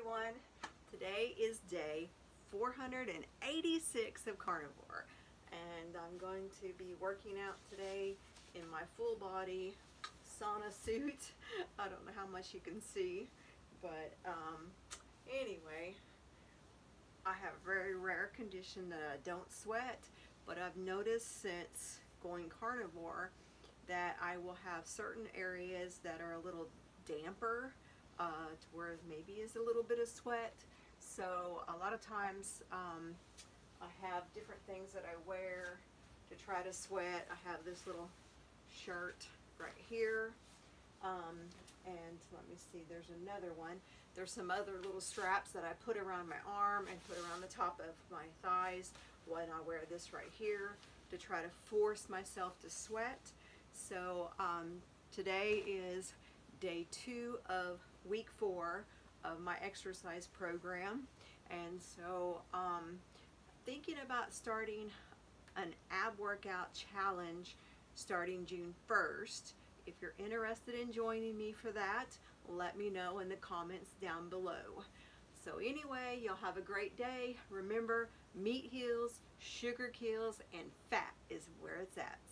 everyone. Today is day 486 of carnivore, and I'm going to be working out today in my full body sauna suit. I don't know how much you can see, but anyway, I have a very rare condition that I don't sweat, but I've noticed since going carnivore that I will have certain areas that are a little damper, to where maybe is a little bit of sweat. So a lot of times I have different things that I wear to try to sweat. I have this little shirt right here, and let me see, there's another one. There's some other little straps that I put around my arm and put around the top of my thighs when I wear this right here to try to force myself to sweat. So today is day 2 of week 4 of my exercise program, and so thinking about starting an ab workout challenge starting June 1st. If you're interested in joining me for that, let me know in the comments down below. So anyway, y'all have a great day. Remember, meat heals, sugar kills, and fat is where it's at.